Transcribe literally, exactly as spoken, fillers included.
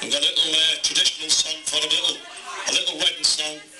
We've got a little uh, traditional song for a little, a little wedding song.